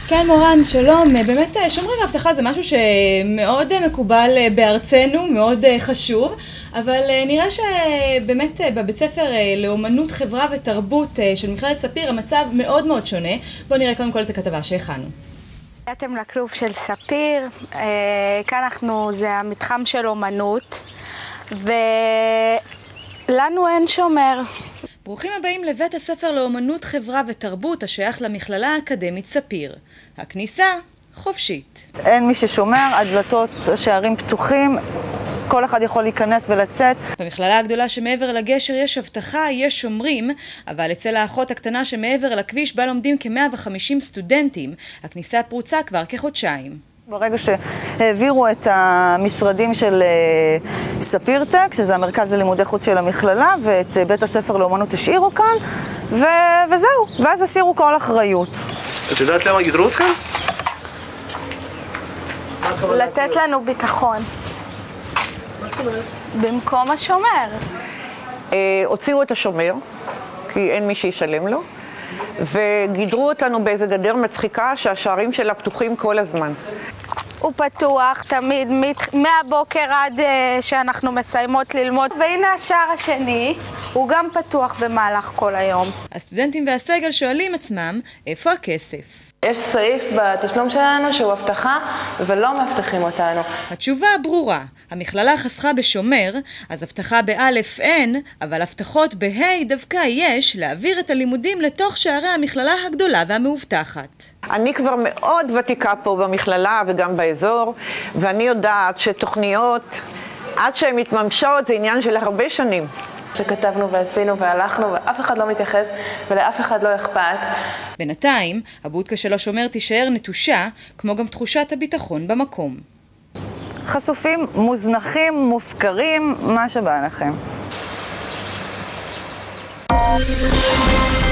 כן מורן, שלום. באמת שומרים ואבטחה זה משהו שמאוד מקובל בארצנו, מאוד חשוב, אבל נראה שבאמת בבית ספר לאומנות, חברה ותרבות של מכללת ספיר המצב מאוד מאוד שונה. בואו נראה קודם כל את הכתבה שהכנו. הגעתם לכלוב של ספיר, כאן זה המתחם של אומנות, ולנו אין שומר. ברוכים הבאים לבית הספר לאומנות, חברה ותרבות השייך למכללה האקדמית ספיר. הכניסה חופשית. אין מי ששומר, הדלתות, השערים פתוחים, כל אחד יכול להיכנס ולצאת. במכללה הגדולה שמעבר לגשר יש הבטחה, יש שומרים, אבל אצל האחות הקטנה שמעבר לכביש בה לומדים כ-150 סטודנטים, הכניסה פרוצה כבר כחודשיים. ברגע שהעבירו את המשרדים של ספירטק, שזה המרכז ללימודי חוץ של המכללה, ואת בית הספר לאומנות השאירו כאן, וזהו, ואז הסירו כל אחריות. את יודעת למה גידרו אותך? לתת לנו ביטחון. במקום השומר. הוציאו את השומר, כי אין מי שישלם לו, וגידרו אותנו באיזה גדר מצחיקה שהשערים שלה פתוחים כל הזמן. הוא פתוח תמיד, מהבוקר עד שאנחנו מסיימות ללמוד, והנה השער השני, הוא גם פתוח במהלך כל היום. הסטודנטים והסגל שואלים עצמם, איפה הכסף? יש סעיף בתשלום שלנו שהוא הבטחה ולא מבטחים אותנו. התשובה ברורה, המכללה חסכה בשומר, אז הבטחה באלף אין, אבל הבטחות בהי דווקא יש להעביר את הלימודים לתוך שערי המכללה הגדולה והמאובטחת. אני כבר מאוד ותיקה פה במכללה וגם באזור, ואני יודעת שתוכניות עד שהן מתממשות זה עניין של הרבה שנים. שכתבנו ועשינו והלכנו ואף אחד לא מתייחס ולאף אחד לא אכפת. בינתיים, הבודקה של השומר תישאר נטושה, כמו גם תחושת הביטחון במקום. חשופים, מוזנחים, מופקרים, מה שבא לכם.